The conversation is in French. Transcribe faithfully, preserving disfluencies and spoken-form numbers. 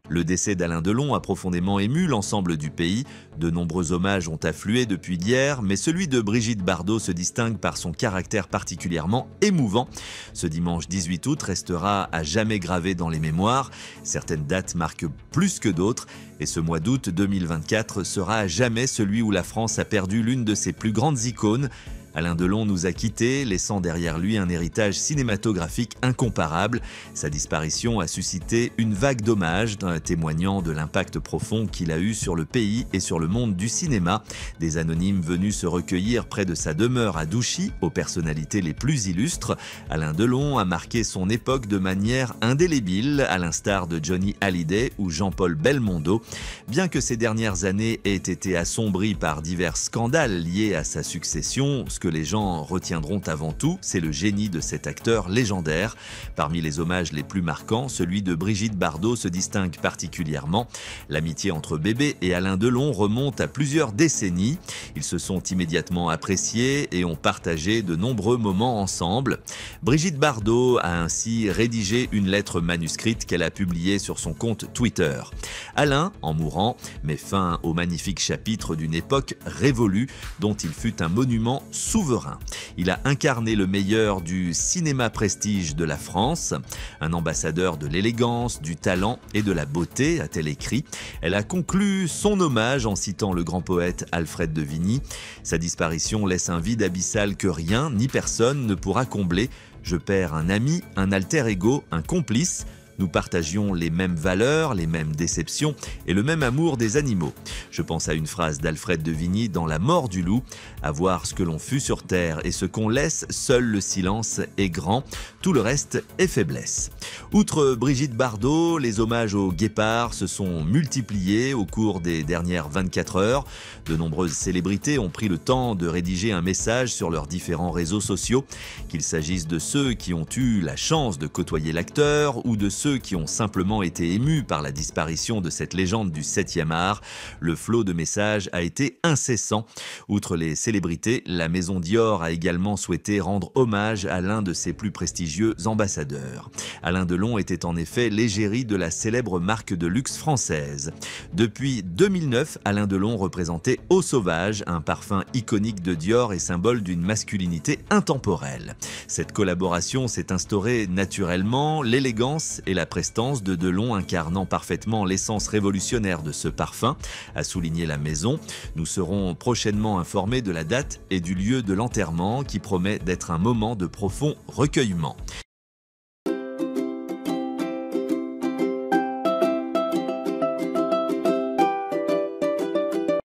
Le décès d'Alain Delon a profondément ému l'ensemble du pays. De nombreux hommages ont afflué depuis hier, mais celui de Brigitte Bardot se distingue par son caractère particulièrement émouvant. Ce dimanche dix-huit août restera à jamais gravé dans les mémoires. Certaines dates marquent plus que d'autres, et ce mois d'août deux mille vingt-quatre sera à jamais celui où la France a perdu l'une de ses plus grandes icônes. Alain Delon nous a quittés, laissant derrière lui un héritage cinématographique incomparable. Sa disparition a suscité une vague d'hommages, témoignant de l'impact profond qu'il a eu sur le pays et sur le monde du cinéma. Des anonymes venus se recueillir près de sa demeure à Douchy, aux personnalités les plus illustres. Alain Delon a marqué son époque de manière indélébile, à l'instar de Johnny Hallyday ou Jean-Paul Belmondo. Bien que ces dernières années aient été assombries par divers scandales liés à sa succession, ce que les gens retiendront avant tout, c'est le génie de cet acteur légendaire. Parmi les hommages les plus marquants, celui de Brigitte Bardot se distingue particulièrement. L'amitié entre Bébé et Alain Delon remonte à plusieurs décennies. Ils se sont immédiatement appréciés et ont partagé de nombreux moments ensemble. Brigitte Bardot a ainsi rédigé une lettre manuscrite qu'elle a publiée sur son compte Twitter. Alain, en mourant, met fin au magnifique chapitre d'une époque révolue dont il fut un monument souverain. Il a incarné le meilleur du cinéma prestige de la France, un ambassadeur de l'élégance, du talent et de la beauté, a-t-elle écrit. Elle a conclu son hommage en citant le grand poète Alfred de Vigny. Sa disparition laisse un vide abyssal que rien ni personne ne pourra combler. Je perds un ami, un alter ego, un complice. Nous partagions les mêmes valeurs, les mêmes déceptions et le même amour des animaux. Je pense à une phrase d'Alfred de Vigny dans La mort du loup. À voir ce que l'on fut sur terre et ce qu'on laisse, seul le silence est grand. Tout le reste est faiblesse. Outre Brigitte Bardot, les hommages aux guépards se sont multipliés au cours des dernières vingt-quatre heures. De nombreuses célébrités ont pris le temps de rédiger un message sur leurs différents réseaux sociaux, qu'il s'agisse de ceux qui ont eu la chance de côtoyer l'acteur ou de ceux qui ont simplement été émus par la disparition de cette légende du septième art. Le flot de messages a été incessant. Outre les célébrités, la maison Dior a également souhaité rendre hommage à l'un de ses plus prestigieux ambassadeurs. Alain Delon était en effet l'égérie de la célèbre marque de luxe française. Depuis deux mille neuf, Alain Delon représentait Eau Sauvage, un parfum iconique de Dior et symbole d'une masculinité intemporelle. Cette collaboration s'est instaurée naturellement, l'élégance et la prestance de Delon incarnant parfaitement l'essence révolutionnaire de ce parfum, a souligné la maison. Nous serons prochainement informés de la date et du lieu de l'enterrement qui promet d'être un moment de profond recueillement.